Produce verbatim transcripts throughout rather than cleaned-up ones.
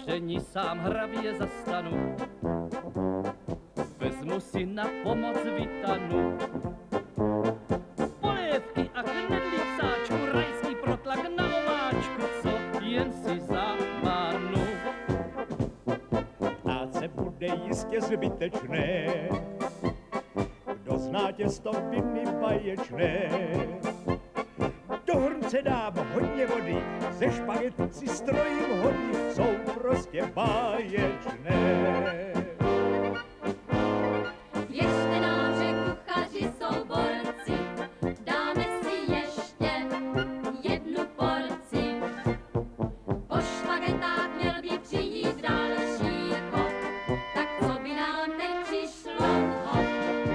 ohření sám hravě zastanu. Vezmu si na pomoc vitanu. Polévky a knedlík v sáčku, rajský protlak na omáčku, co jen si zamánu. Práce bude jistě zbytečné, kdo zná těsto viny baječné. Do hrnce dám hodně vody, ze špaget si strojím hody, jsou prostě báječné. Běžte náře, kuchaři jsou borci, dáme si ještě jednu porci. Po špagetách měl by přijít další chod, tak co by nám teď přišlo hod?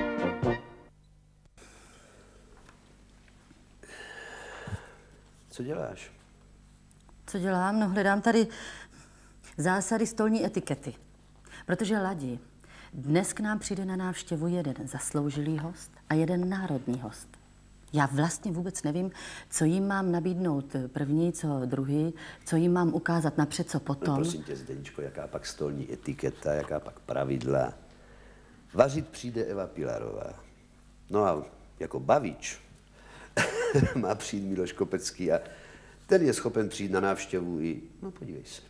Co děláš? Co dělám? No, hledám tady zásady stolní etikety. Protože ladí. Dnes k nám přijde na návštěvu jeden zasloužilý host a jeden národní host. Já vlastně vůbec nevím, co jim mám nabídnout první, co druhý, co jim mám ukázat napřed, co potom. No, prosím tě, Zdeňčko, jaká pak stolní etiketa, jaká pak pravidla. Vařit přijde Eva Pilarová. No a jako bavič má přijít Miloš Kopecký a ten je schopen přijít na návštěvu i... No, podívej se.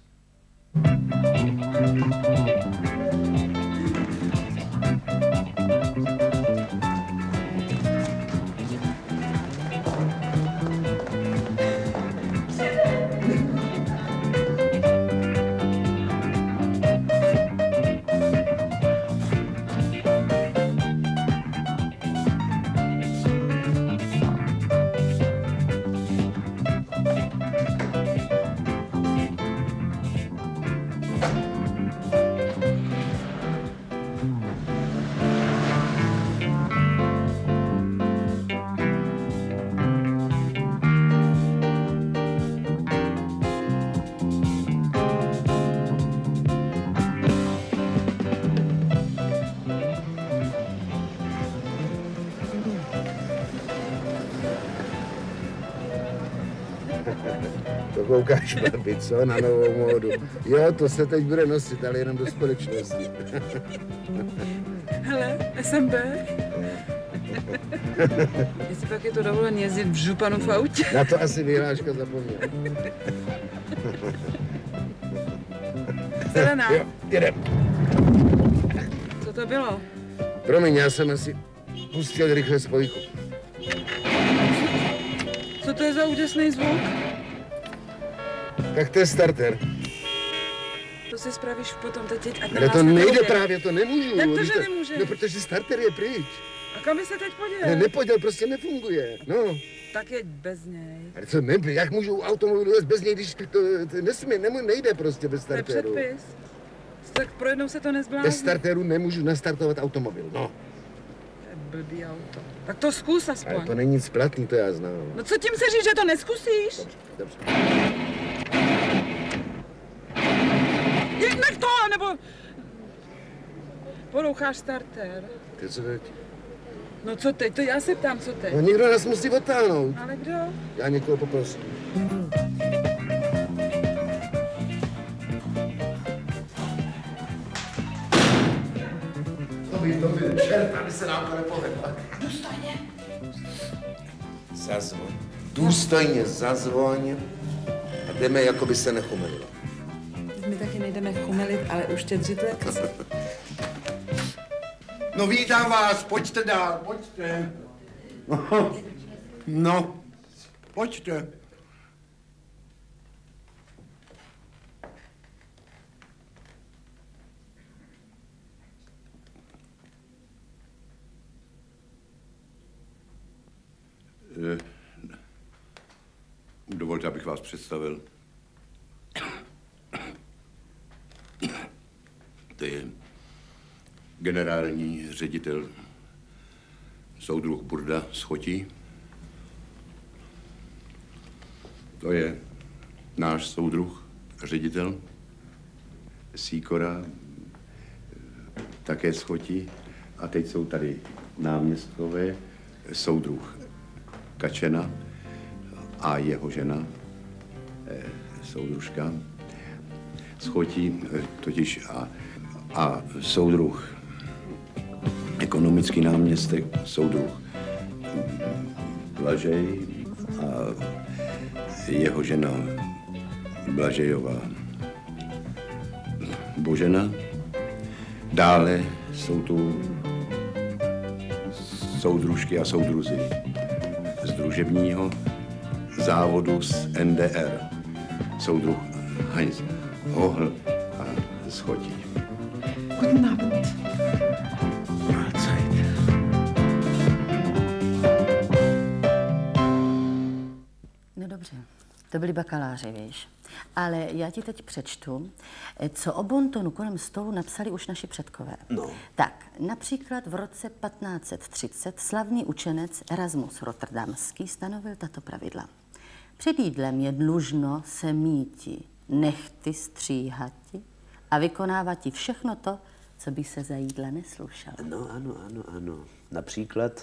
To koukáš, babi, co? Na novou módu. Jo, to se teď bude nosit, ale jenom do společnosti. Hele, S M B. Jestli pak je to dovolený jezdit v županu v autě. Na to asi vyhláška zapomněl. Zelená. Jo, jedem. Co to bylo? Promiň, já jsem asi pustil rychle spojku. Co to je za úděsný zvuk? Tak to je starter. To si spravíš potom teď, ať na Ale nás to nejde nepověděl. právě, to nemůžu. Jak to, Víš že nemůže? No, protože starter je pryč. A kam by se teď poděl? Ne, nepoděl, prostě nefunguje. No. Tak jeď bez něj. Ale co, ne, jak můžu automobil jezd bez něj, když to, to nesmí, nemů, nejde prostě bez To je starteru. předpis. Tak pro jednou se to nezblázní. Bez starteru nemůžu nastartovat automobil, no. To je blbý auto. Tak to zkus aspoň. Ale to není nic platný, to já znám. No co tím se říct, že to neskusíš? Dobře, dobře. Jednak to, nebo... Poroucháš starter. Ty co teď? No co teď? To já se ptám, co teď? No někdo nás musí odtáhnout. Ale kdo? Já někoho poprosím. To by, to by, čert, aby se nám to nepovedlo. Důstojně. Zazvoň. Důstojně zazvoň a jdeme, jako by se nechumelilo. My taky nejdeme chumelit, ale uštědřit lekci. No vítám vás, pojďte dál, pojďte. No, no pojďte. Dovolte, abych vás představil. To je generální ředitel soudruh Burda z Chotí. To je náš soudruh, ředitel Sýkora, také z Chotí. A teď jsou tady náměstkové, soudruh Kačena a jeho žena, soudružka. Schotí totiž a, a soudruh, ekonomický náměstek, soudruh Blažej a jeho žena Blažejová Božena. Dále jsou tu soudružky a soudruzi z družebního závodu z N D R. Soudruh Heinz Hohl a Schotí. Guten Abend. Mahlzeit. No dobře, to byli bakaláři, víš. Ale já ti teď přečtu, co o bontonu kolem stolu napsali už naši předkové. No. Tak, například v roce patnáct set třicet slavný učenec Erasmus Rotterdamský stanovil tato pravidla. Před jídlem je dlužno se míti, nechty stříhati a vykonávati všechno to, co by se za jídla neslušalo. No, ano, ano, ano. Například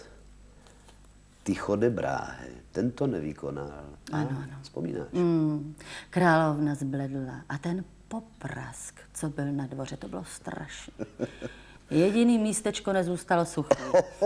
Tycho de Brahe, ten to nevykonal. Ano, ano. Vzpomínáš? Mm, královna zbledla a ten poprask, co byl na dvoře, to bylo strašné. Jediný místečko nezůstalo suché.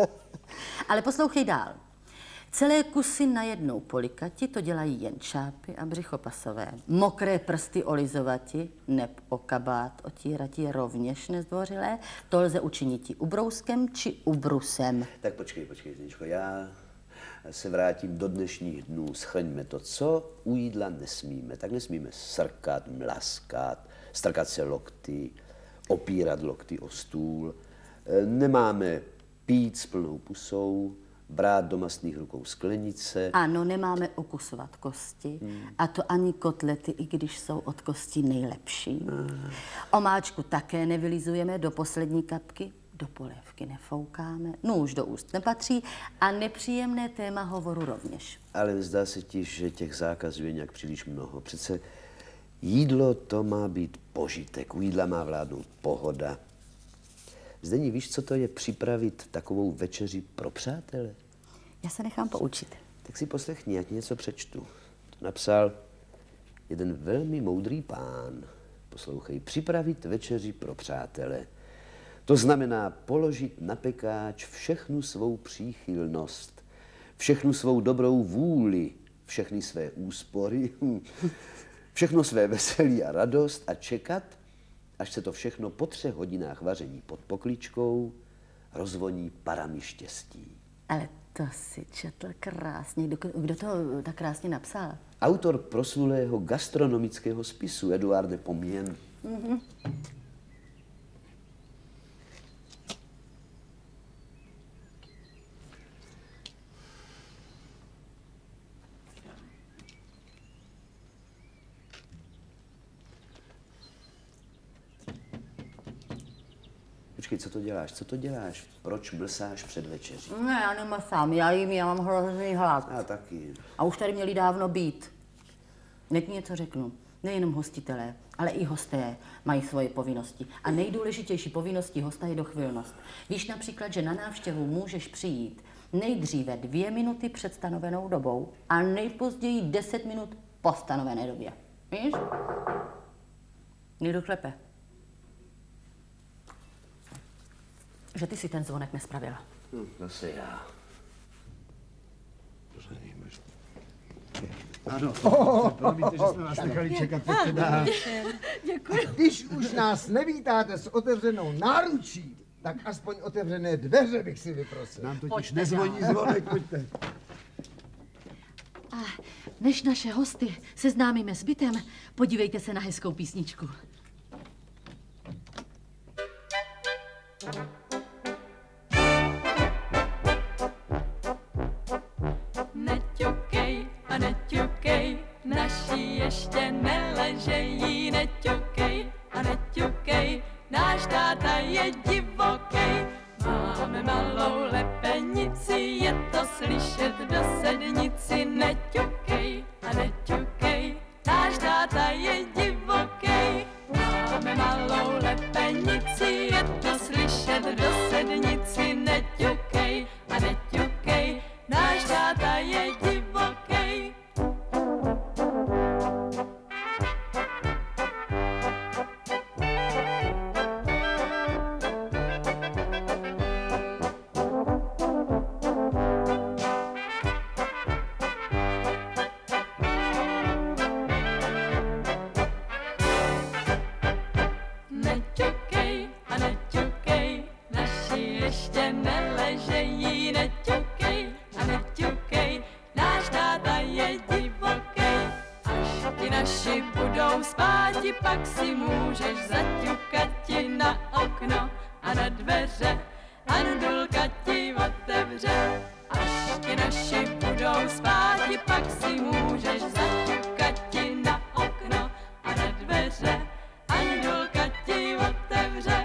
Ale poslouchej dál. Celé kusy najednou polikati, to dělají jen čápy a břichopasové. Mokré prsty olizovati, neb o kabát otírati rovněž nezdvořilé, to lze učiniti ubrouskem či ubrusem. Tak počkej, počkej, Zničko, já se vrátím do dnešních dnů. Shrňme to, co u jídla nesmíme. Tak nesmíme srkat, mlaskat, strkat se lokty, opírat lokty o stůl. Nemáme pít s plnou pusou, brát do mastných rukou sklenice. Ano, nemáme okusovat kosti, hmm. a to ani kotlety, i když jsou od kosti nejlepší. Hmm. Omáčku také nevylizujeme do poslední kapky, do polévky nefoukáme, nůž do úst nepatří a nepříjemné téma hovoru rovněž. Ale zdá se ti, že těch zákazů je nějak příliš mnoho. Přece jídlo to má být požitek, u jídla má vládnout pohoda. Zdení, víš, co to je připravit takovou večeři pro přátele? Já se nechám poučit. Tak si poslechni, já ti něco přečtu. To napsal jeden velmi moudrý pán. Poslouchej, připravit večeři pro přátele. To znamená položit na pekáč všechnu svou příchylnost, všechnu svou dobrou vůli, všechny své úspory, všechno své veselí a radost a čekat, až se to všechno po třech hodinách vaření pod pokličkou rozvoní parami štěstí. Ale to si četl krásně. Kdo, kdo to tak krásně napsal? Autor proslulého gastronomického spisu Eduard de Pommier. Mm-hmm. Počkej, co to děláš? Co to děláš? Proč mlsáš před večeří? Ne, já nemlsám, já jim, já mám hrozný hlad. Já taky. A už tady měli dávno být. Hned něco řeknu. Nejenom hostitelé, ale i hosté mají svoje povinnosti. A nejdůležitější povinností hosta je dochvilnost. Víš například, že na návštěvu můžeš přijít nejdříve dvě minuty před stanovenou dobou a nejpozději deset minut po stanovené době. Víš? Někdo klepe. Že ty si ten zvonek nespravila. Hm, zase já. Ano, oh, promiňte, že jsme vás nechali čekat, teď teda. Děkuji. Když už nás nevítáte s otevřenou náručí, tak aspoň otevřené dveře bych si vyprosil. Nám totiž nezvoní zvonek, pojďte. A než naše hosty seznámíme s bytem, podívejte se na hezkou písničku. Neťukej a neťukej, naši ještě neležejí. Neťukej a neťukej, náš táta je divokej. Máme malou lepenici, je to slyšet do sednici. Neťukej a neťukej, náš táta je divokej. Máme malou lepenici, je to slyšet do sednici. Neťukej a neťukej, náš táta je divokej. naši budou spáti, pak si můžeš zaťukati na okno a na dveře a Nudulka ti otevře. Až ti naši budou spáti, pak si můžeš zaťukati na okno a na dveře a Nudulka ti otevře.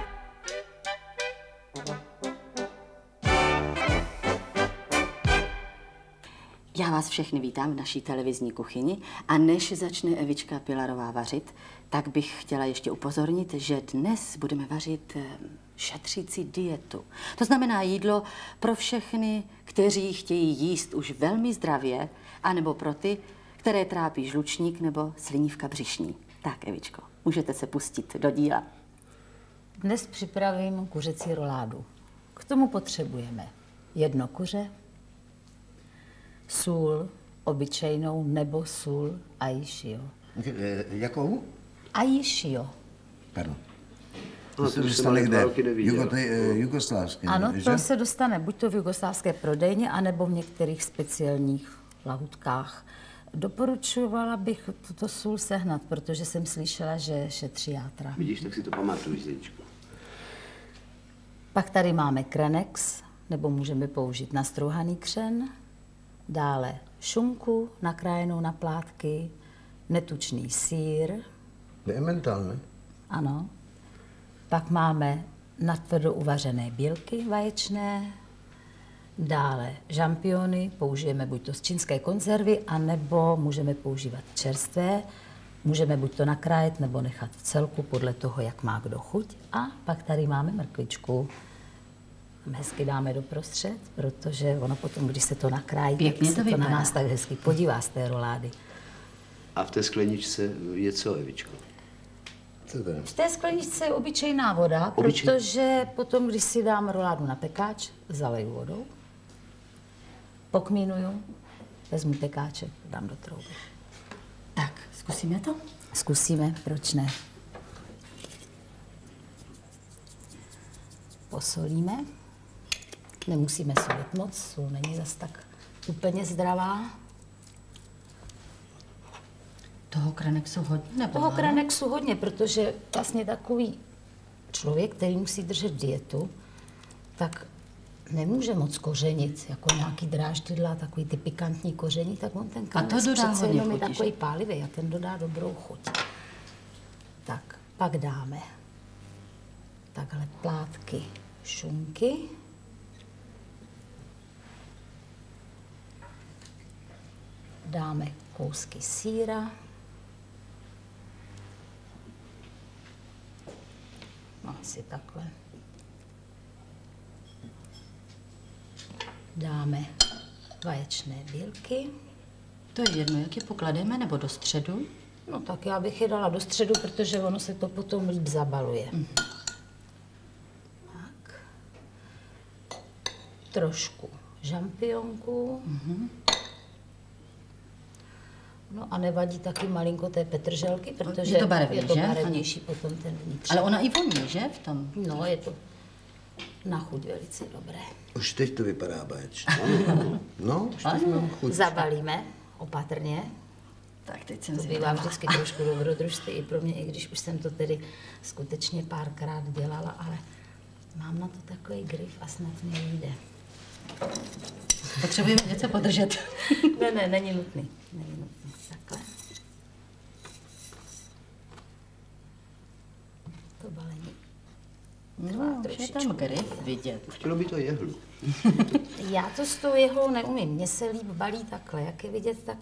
Já vás všechny vítám v naší televizní kuchyni a než začne Evička Pilarová vařit, tak bych chtěla ještě upozornit, že dnes budeme vařit šetřící dietu. To znamená jídlo pro všechny, kteří chtějí jíst už velmi zdravě, anebo pro ty, které trápí žlučník nebo slinivka břišní. Tak, Evičko, můžete se pustit do díla. Dnes připravím kuřecí roládu. K tomu potřebujeme jedno kuře, sůl obyčejnou nebo sůl aishio. Jakou? Aishio. Pardon. To no, se dostane kde? Jugo, to je, uh, jugoslávské. Ano, že? to se dostane buď to v jugoslávské prodejně, anebo v některých speciálních lahutkách. Doporučovala bych tuto sůl sehnat, protože jsem slyšela, že šetří játra. Vidíš, tak si to pamatuj, Zdeňčko. Pak tady máme krenex, nebo můžeme použít nastrouhaný křen. Dále šunku nakrájenou na plátky, netučný sýr. Neemental, ne? Ano. Pak máme natvrdo uvařené bílky vaječné. Dále žampiony, použijeme buď to z čínské konzervy, anebo můžeme používat čerstvé. Můžeme buď to nakrájet, nebo nechat v celku, podle toho, jak má kdo chuť. A pak tady máme mrkvičku. Hezky dáme doprostřed, protože ono potom, když se to nakrájí, pěkně se to, to na nás tak hezky podívá z té rolády. A v té skleničce je co, Evičko? Co to je? V té skleničce je obyčejná voda, Obyčej... protože potom, když si dám roládu na pekáč, zaleju vodou, pokmínuju, vezmu pekáček, dám do trouby. Tak, zkusíme to? Zkusíme, proč ne? Posolíme. Nemusíme solit moc, sůl není zas tak úplně zdravá. Toho kranexu hodně? Nebo Toho málo? kranexu hodně, protože vlastně takový člověk, který musí držet dietu, tak nemůže moc kořenit, jako nějaký dráždidla, takový ty pikantní koření, tak on ten kranex přece jenom je takový pálivý a ten dodá dobrou chuť. Tak, pak dáme takhle plátky šunky. Dáme kousky sýra. Asi takhle. Dáme vaječné bílky. To je jedno, jak je poklademe, nebo do středu? No tak já bych je dala do středu, protože ono se to potom líp zabaluje. Mm. Tak. Trošku žampionku. Mm-hmm. No a nevadí taky malinko té petrželky, protože je to barevný, je to že? barevnější potom ten vnitř. Ale ona i voní, že? V tom. No, je to na chuť velice dobré. Už teď to vypadá báječně. No, už teď mám chuť. Zabalíme opatrně. Tak teď jsem to bývá vždycky trošku dobrodružství i pro mě, i když už jsem to tedy skutečně párkrát dělala, ale mám na to takový grif a snad mě jde. Potřebujeme něco podržet. Ne, ne, není nutný. Není nutný. Takhle. To balení. No, už je tam grif vidět. Chtělo by to jehlu. Já to s tou jehlou neumím. Mně se líp balí takhle. Jak je vidět, tak...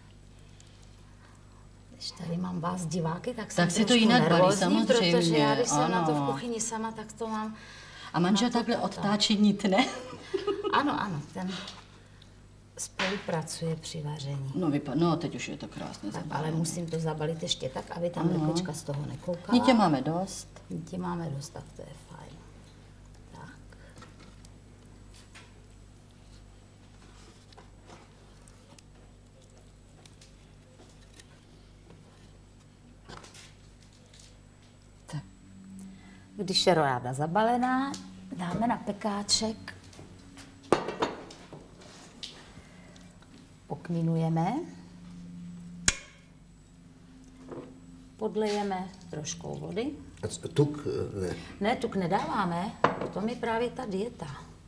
Když tady mám vás diváky, tak jsem tak si to trošku jinak balí, nervózní, samozřejmě. Protože já, když jsem ano. na to v kuchyni sama, tak to mám... A manžel takhle odtáčí nitne? Ano, ano, ten spolupracuje při vaření. No, vypa- no teď už je to krásně tak, zabalit. ale musím to zabalit ještě tak, aby tam mrkvička z toho nekoukala. Nitě máme dost. Nitě máme dost, tak to je fajn. Tak. tak. Když je roláda zabalená, dáme na pekáček. Pokminujeme. podlejeme troškou vody. A co, tuk ne? Ne, tuk nedáváme, to je právě ta dieta.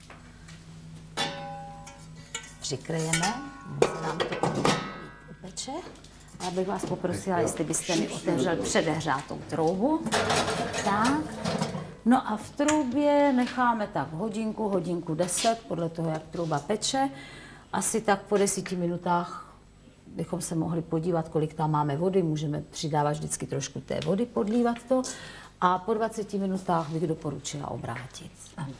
Přikryjeme, se nám to upeče. Já bych vás poprosila, jestli byste mi otevřel předehřátou troubu. Tak. No a v troubě necháme tak hodinku, hodinku deset, podle toho, jak trouba peče. Asi tak po deseti minutách bychom se mohli podívat, kolik tam máme vody. Můžeme přidávat vždycky trošku té vody, podlívat to. A po dvaceti minutách bych doporučila obrátit.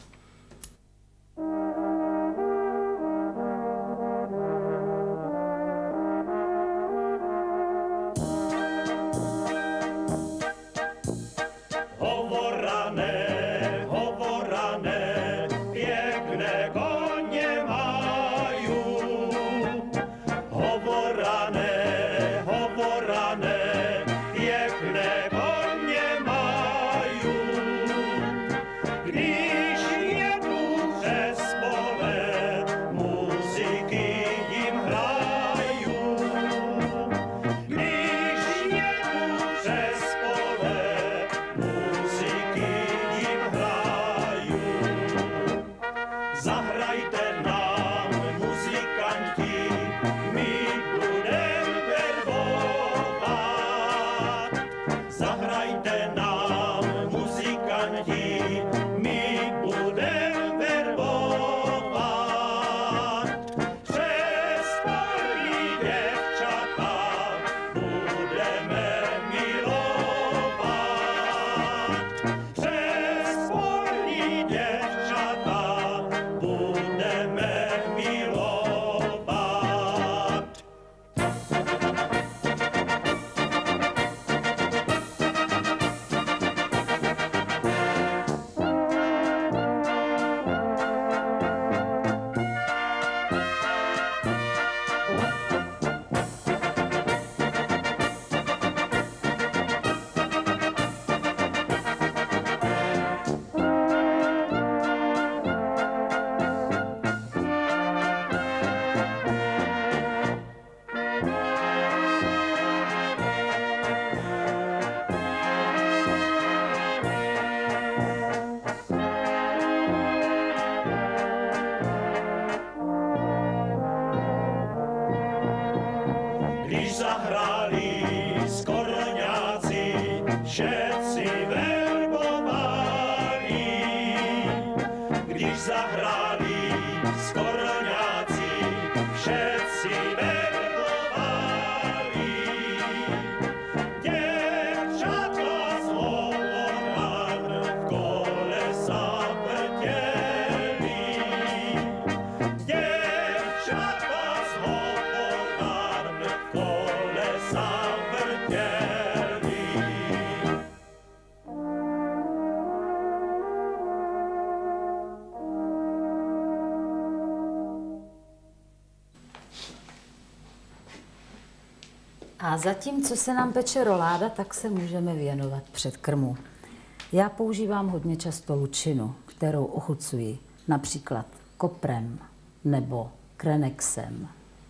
A zatímco se nám peče roláda, tak se můžeme věnovat předkrmu. Já používám hodně často lučinu, kterou ochucuji například koprem nebo krenexem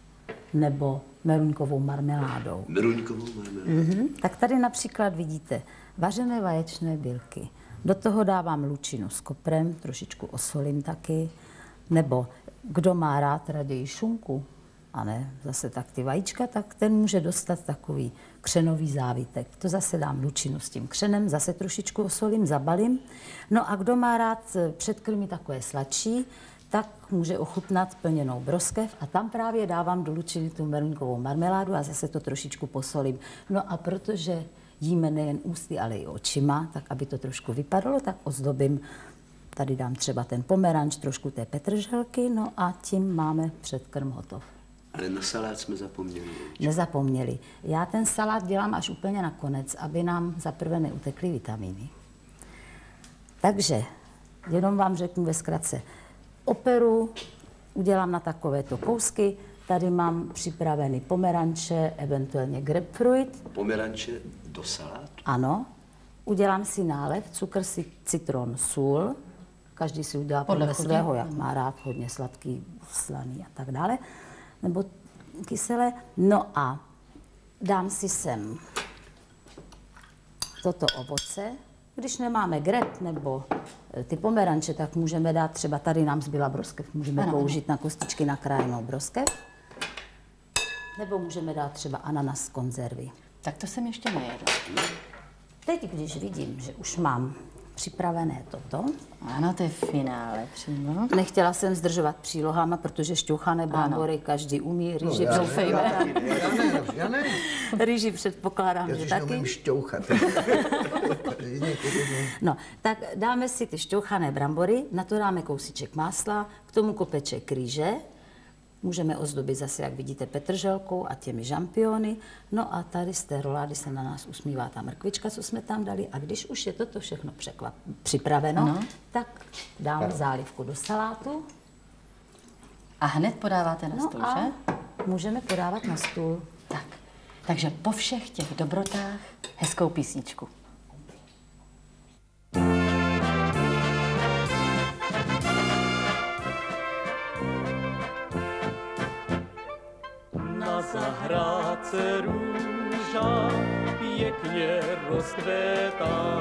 nebo meruňkovou marmeládou. Meruňkovou marmeládou? Mhm. Tak tady například vidíte vařené vaječné bílky. Do toho dávám lučinu s koprem, trošičku osolím taky. Nebo kdo má rád raději šunku, a ne zase tak ty vajíčka, tak ten může dostat takový křenový závitek. To zase dám lučinu s tím křenem, zase trošičku osolím, zabalím. No a kdo má rád předkrmy takové sladší, tak může ochutnat plněnou broskev a tam právě dávám do lučiny tu meruňkovou marmeládu a zase to trošičku posolím. No a protože jíme nejen ústy, ale i očima, tak aby to trošku vypadalo, tak ozdobím. Tady dám třeba ten pomeranč, trošku té petrželky, no a tím máme předkrm hotov. Ale na salát jsme zapomněli. Nezapomněli. Já ten salát dělám až úplně nakonec, aby nám zaprvé neutekly vitamíny. Takže, jenom vám řeknu ve zkratce. Operu udělám na takovéto kousky. Tady mám připravený pomeranče, eventuálně grapefruit. Pomeranče do salátu? Ano. Udělám si nálev, cukr, citron, sůl. Každý si udělá podle, podle svého, jak má rád, hodně sladký, slaný a tak dále. Nebo kyselé. No a dám si sem toto ovoce. Když nemáme grep nebo ty pomeranče, tak můžeme dát třeba, tady nám zbyla broskev, můžeme ano, použít na kostičky nakrájenou broskev. Nebo můžeme dát třeba ananas z konzervy. Tak to jsem ještě nejedla. Teď, když vidím, že už mám připravené toto. Ano, to je finále přímo. Nechtěla jsem zdržovat přílohama, protože šťouchané brambory každý umí, rýži no, doufejme. Já ne, já ne. Rýži předpokládám, já že taky. Já neumím šťouchat. No, tak dáme si ty šťouchané brambory, na to dáme kousíček másla, k tomu kopeček rýže. Můžeme ozdobit zase, jak vidíte, petrželkou a těmi žampiony. No a tady z té rolády se na nás usmívá ta mrkvička, co jsme tam dali. A když už je toto všechno překvap, připraveno, no. tak dám zálivku do salátu. A hned podáváte na no stůl, a že? můžeme podávat na stůl. Tak, takže po všech těch dobrotách hezkou písničku. Na zahrádce růža pěkně rozkvétá,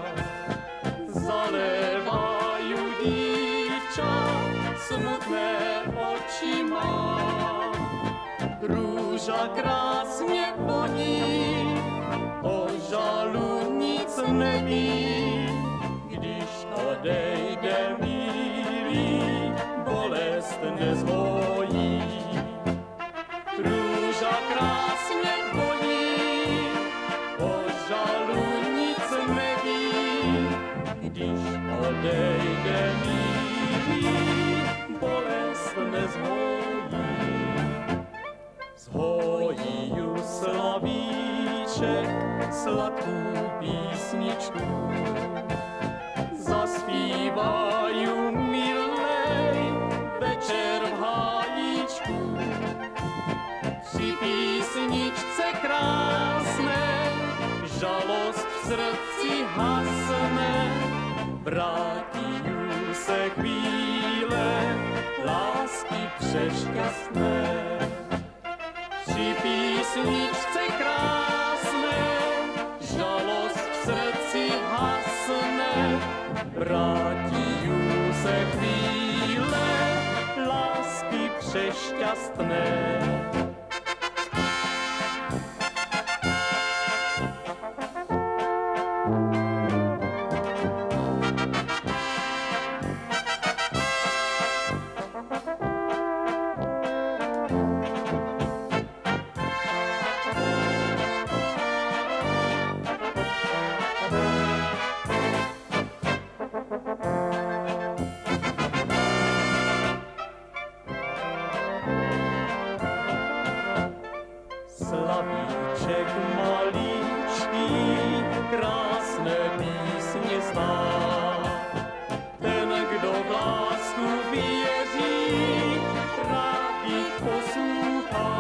zalévají dívča smutné oči má. Růža krásně voní, o žalu nic neví, když odejde milý, bolest nezhojí. Růža krásně voní, o žalu nic neví, když odejde milý, bolest nezhojí. Zhojí ju slavíček sladkou písničku, zaspívají milej večer v hájíčku. Při písničce krásné žalost v srdci hasne, vrátí se chvíle lásky přešťastné. Při písničce krásné žalost v srdci hasne, vrátí se chvíle lásky přešťastné. Slavíček malíčký krásné písně zná. Ten, kdo v lásku věří, rád jich poslouchá.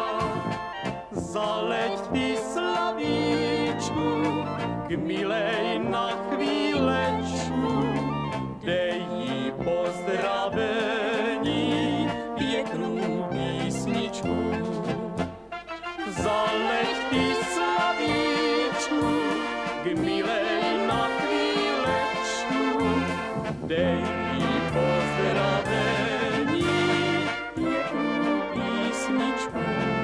Zaleď ty slavíčku k milej na chvílečku, dej jí pozdravení, pěknou písničku. Zaleď ty slavíčku k milej na chvílečku, dej jí pozdravení, pěknou písničku.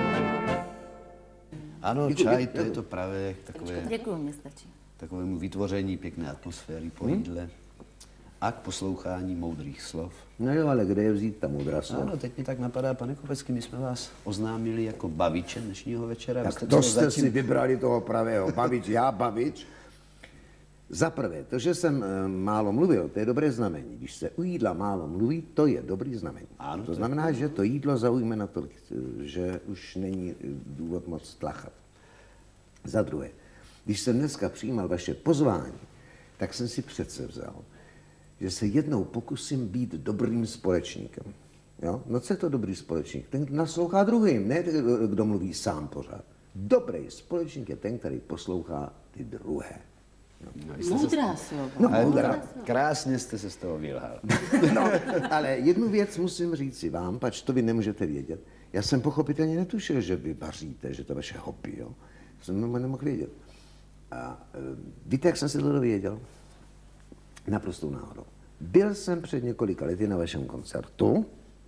Ano, čaj, to je to právě takové, Děkuju, mě stačí. takovému vytvoření pěkné atmosféry po jídle a k poslouchání moudrých slov. No jo, ale kde je vzít ta moudrá slova? Ano, teď mi tak napadá, pane Kopecký, my jsme vás oznámili jako baviče dnešního večera. Tak jste to co jste zatím... si vybrali toho pravého bavič, já bavič. Za prvé, to, že jsem e, málo mluvil, to je dobré znamení. Když se u jídla málo mluví, to je dobrý znamení. Ano, to znamená, že to jídlo zaujme natolik, že už není důvod moc tlachat. Za druhé, když jsem dneska přijímal vaše pozvání, tak jsem si přece vzal, že se jednou pokusím být dobrým společníkem. Jo? No co je to dobrý společník? Ten, kdo naslouchá druhým, ne ten, kdo mluví sám pořád. Dobrý společník je ten, který poslouchá ty druhé. No, moudrá slova. No, moudrá. Krásně jste se z toho vylhal. No, ale jednu věc musím říct si vám, pač to vy nemůžete vědět. Já jsem pochopitelně netušil, že vy vaříte, že to je vaše hobby, jo. Jsem nemohl vědět. A víte, jak jsem se to dověděl? Naprostou náhodou. Byl jsem před několika lety na vašem koncertu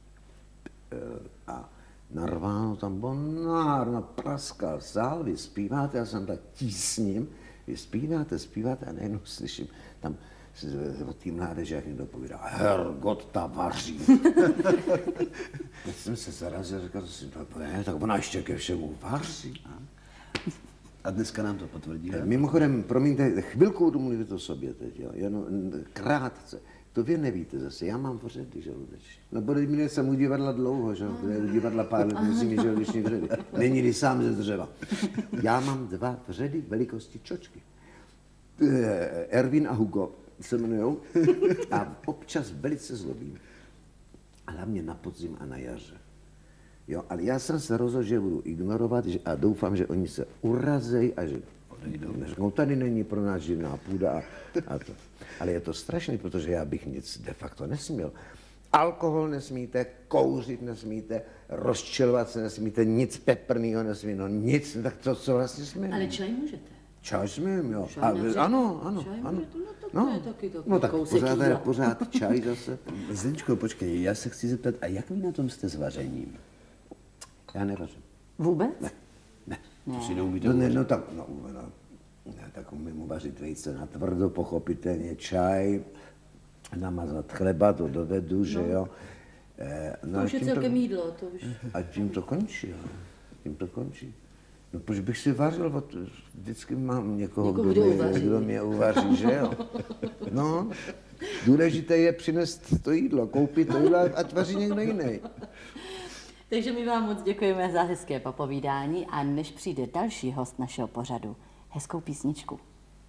a narváno tam bylo nárno, praskal sál, vy zpíváte, já jsem tak tísním, vy zpíváte, zpíváte a najednou slyším tam od té mládeže, jak někdo povídá, Hergot, ta vaří. Teď jsem se zarazil, říkal jsem si, ne, tak ona ještě ke všemu vaří. A dneska nám to potvrdí. Mimochodem, promiňte, chvilku budu mluvit o sobě teď, jo, jenom krátce. To vy nevíte zase, já mám vředy žaludeční. No, protože mě jsem u divadla dlouho, že jo, u divadla pár let musím mít žaludeční vředy. Není-li sám ze dřeva. Já mám dva vředy velikosti čočky. Erwin a Hugo se jmenujou a občas velice zlobím. A hlavně na podzim a na jaře. Jo, ale já jsem se rozhodl, že budu ignorovat a doufám, že oni se urazejí a že neřeknou, tady není pro nás živná půda a, a to. Ale je to strašné, protože já bych nic de facto nesměl. Alkohol nesmíte, kouřit nesmíte, rozčilovat se nesmíte, nic peprného nesmíte, no nic, tak to, co vlastně smím. Ale čaj můžete. Čaj smím, jo. Čaj A, například. ano, ano, Čaj ano. můžete, no tak No, to je taky takový no tak kousek pořád, jídla. pořád čaj zase. Zdenčko, počkej, já se chci zeptat, a jak vy na tom jste s vařením? Já nevařím. Vůbec? Ne, ne. To si neumíte No, ne, uvařit. no tak, no, no, ne, tak umím uvařit vejce na tvrdo, pochopitelně čaj, namazat chleba, to dovedu, že jo. Eh, To už je tím celkem jídlo, to už. A tím to končí, jo. Tím to končí. No, proč bych si vařil, od, vždycky mám někoho, Někoho, kdo, kdo mě, uvaří. kdo mě uvaří, že jo. No, důležité je přinést to jídlo, koupit to jídlo, ať vaří někdo jiný. Takže my vám moc děkujeme za hezké popovídání a než přijde další host našeho pořadu, hezkou písničku.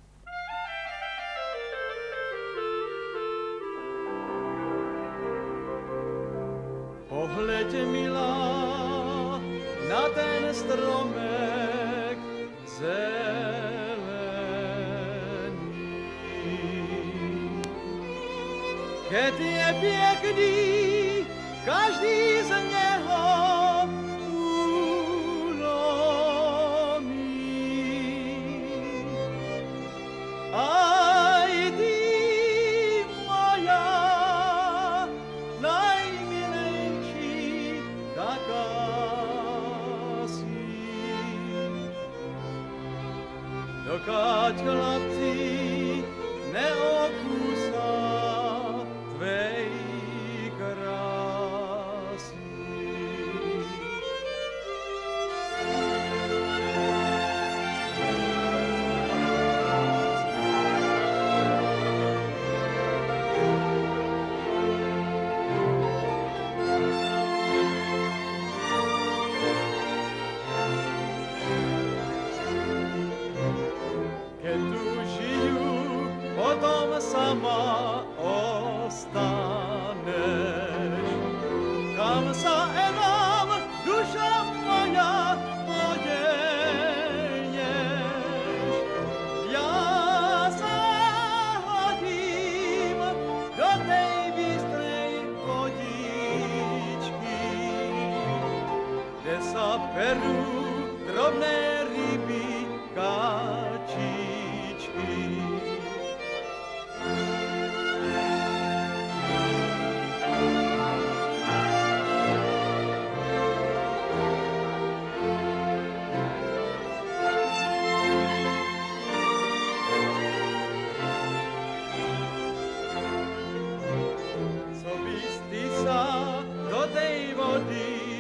Pohleď milá na ten stromek zelený. Keď je pěkný, každý z něho ulomí. Aj ty moja najmilejší, taká si. Dokáď chlapci neokusá tvej krásy. Keď tu žiju, potom sama ostaneš. Kam sa enám duša moja podeneš. Ja sa hodím do tej bystrej vodičky, kde sa perú drobné ryby, kačičky. Co bys ty sa do tej vody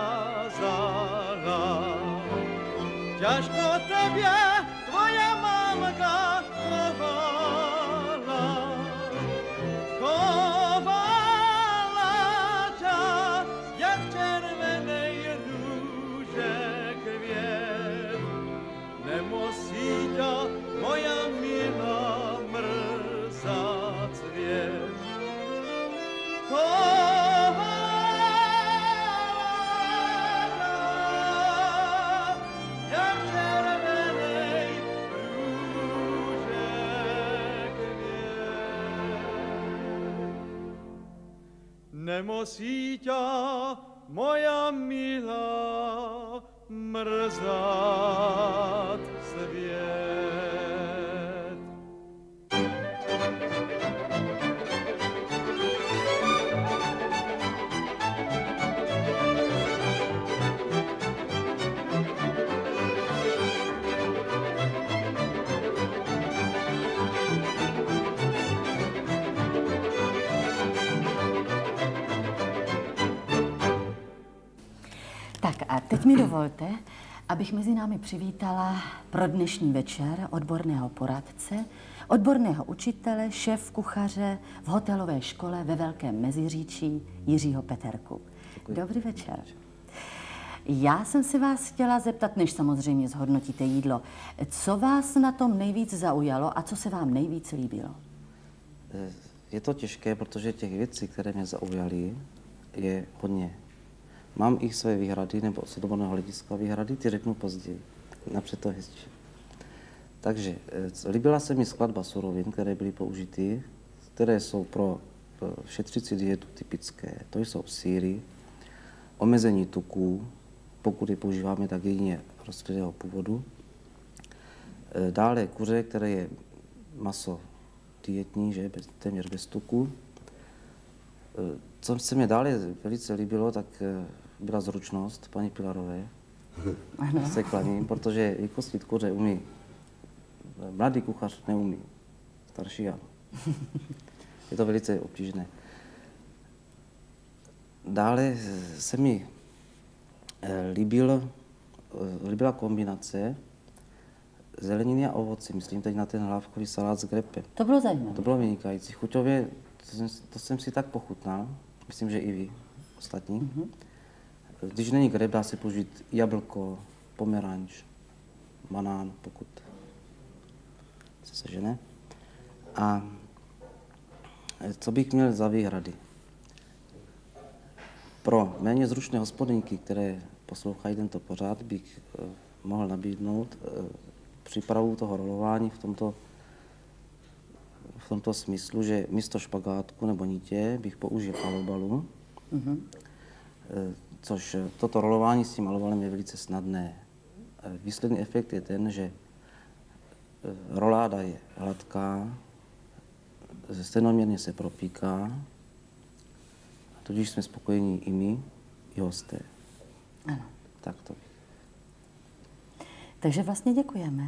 házala, ťažko tebe tvoja mamka chovala. Chovala ťa, jak červenej rúže kviet. Nemusí ťa, moja milá, mrzať sviet. Chovala jak červenej rúže kviet. Nemusí ťa, moja milá, mrzať sviet. Teď mi dovolte, abych mezi námi přivítala pro dnešní večer odborného poradce, odborného učitele, šéf kuchaře v hotelové škole ve Velkém Meziříčí Jiřího Peterku. Děkuji. Dobrý večer. Já jsem se vás chtěla zeptat, než samozřejmě zhodnotíte jídlo, co vás na tom nejvíc zaujalo a co se vám nejvíc líbilo? Je to těžké, protože těch věcí, které mě zaujaly, je hodně. Mám i své výhrady, nebo z odborného hlediska výhrady, ty řeknu později. Napřed to hezčí. Takže líbila se mi skladba surovin, které byly použity, které jsou pro šetřicí dietu typické. To jsou sýry, omezení tuků, pokud je používáme, tak jedině rostlinného původu. Dále kuře, které je maso dietní, že bez, téměř bez tuku. Co se mi dále velice líbilo, tak byla zručnost paní Pilarové. Se klaním, protože vykostit kuře umí mladý kuchař, neumí. Starší ano. Je to velice obtížné. Dále se mi líbil, líbila kombinace zeleniny a ovoci. Myslím teď na ten hlávkový salát s grepem. To bylo zajímavé. To bylo vynikající. Chuťově, to jsem, to jsem si tak pochutnal. Myslím, že i vy, ostatní. Mm-hmm. Když není grep, dá se použít jablko, pomeranč, banán, pokud se sežene. A co bych měl za výhrady? Pro méně zručné hospodyňky, které poslouchají tento pořad, bych eh, mohl nabídnout eh, přípravu toho rolování v tomto, v tomto smyslu, že místo špagátku nebo nitě bych použil alobalu, mm-hmm. eh, což toto rolování s tím alobalem je velice snadné. Eh, výsledný efekt je ten, že eh, roláda je hladká, stejnoměrně se propíká, tudíž jsme spokojení i my, i hosté. Ano. Tak to. Takže vlastně děkujeme.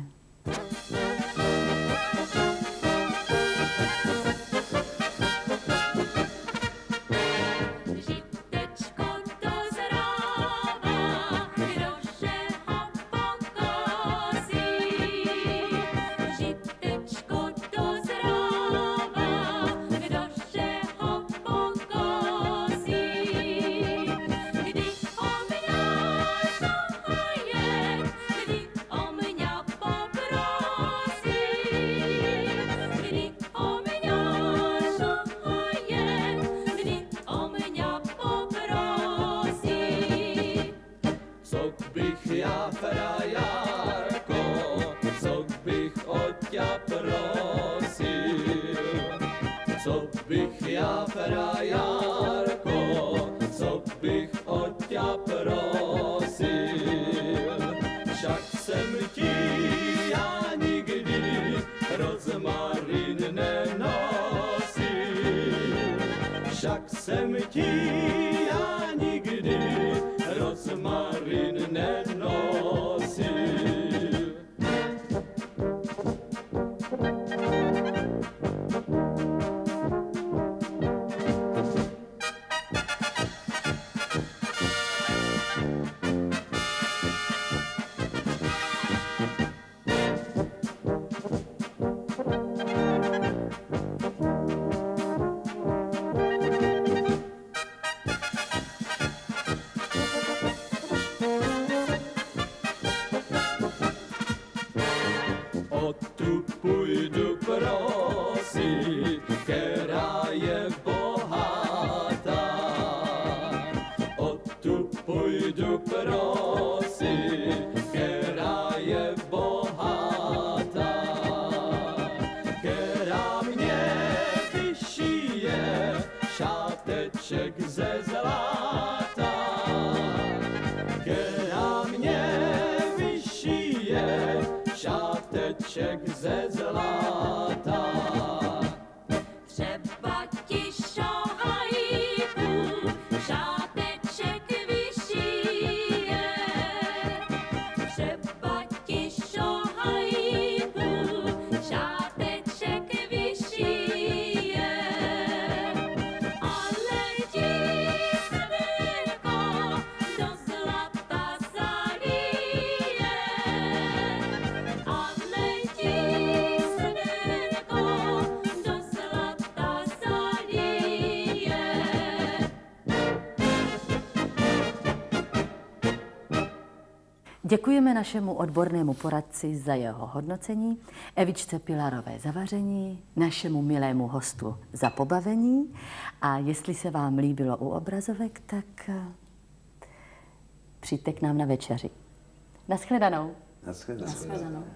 Děkujeme našemu odbornému poradci za jeho hodnocení, Evičce Pilarové za vaření, našemu milému hostu za pobavení a jestli se vám líbilo u obrazovek, tak přijďte k nám na večeři. Naschledanou. Naschledanou. Naschledanou.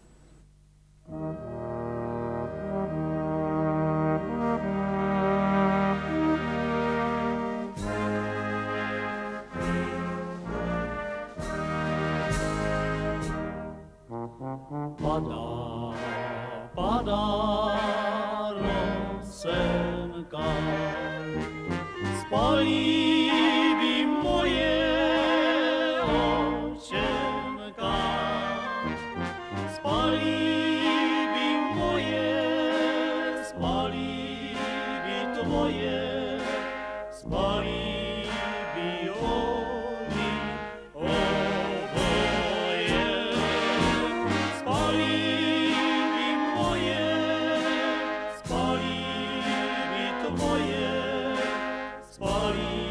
Padá, padá rosenka, spalí moje očenka, spalí moje, spalí tvoje, spalí oni, oboje. Spalí moje, spalí tvoje, spalí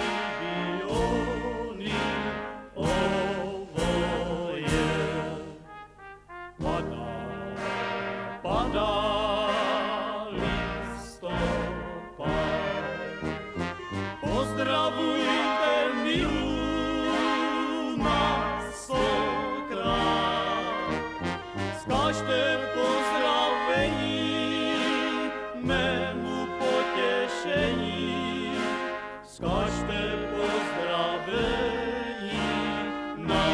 oni, oboje. Padá, padá listopad, pozdravujte milú nás okrát. Zkažte pozdravení mému potěšení, zkažte pozdravení na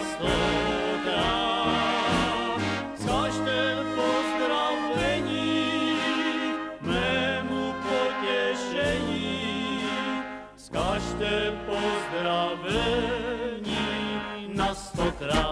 stokrát. Zkažte pozdravení mému potěšení, zkažte pozdravení na stokrát.